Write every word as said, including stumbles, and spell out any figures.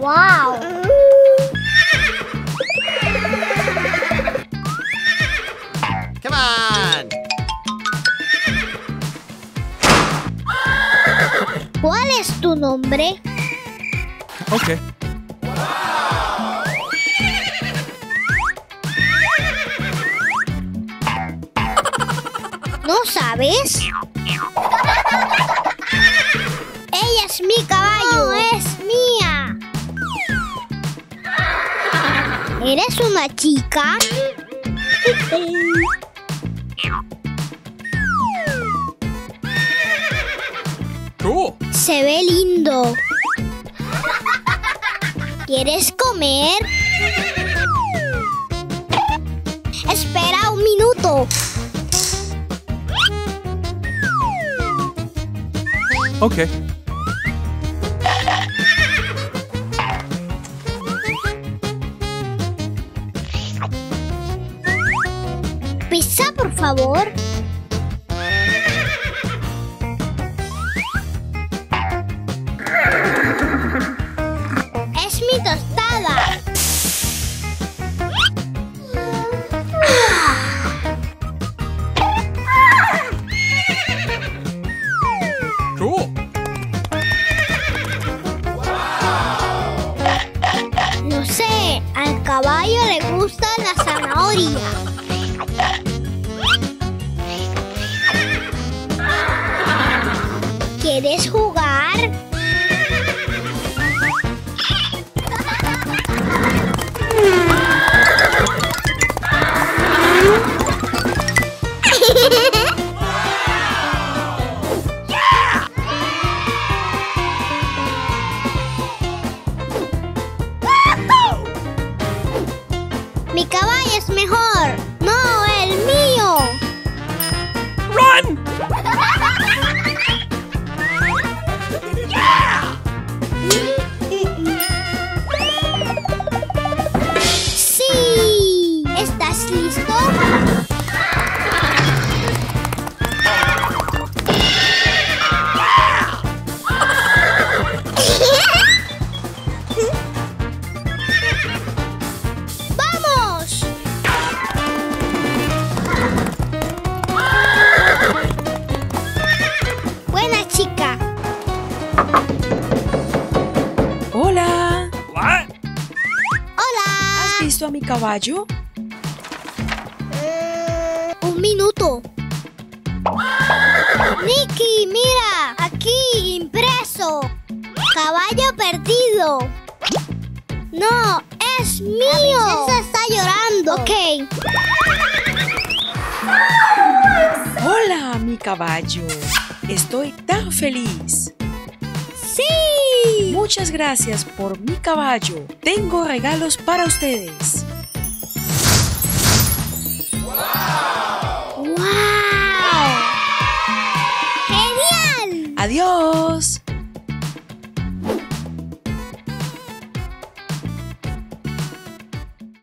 Wow. Come on. ¿Cuál es tu nombre? Okay. ¿No sabes? Ella es mi caballo. No, es mía. ¿Eres una chica? Cool. Se ve lindo. ¿Quieres comer? Espera un minuto. Okay. Pizza, por favor. Es mi tostada. Cool. No sé, al caballo le gusta la zanahoria. ¿Quieres jugar? Mi caballo es mejor. No, el mío. Run! Sí. ¿Estás listo? ¡Vamos! Buena chica. Hola. What? Hola. ¿Has visto a mi caballo? Un minuto. Nicky, mira, aquí impreso. Caballo perdido. No, es mío. La princesa está llorando. Ok. Hola, mi caballo. Estoy tan feliz. Sí. Muchas gracias por mi caballo. Tengo regalos para ustedes. Wow. Genial. Adiós.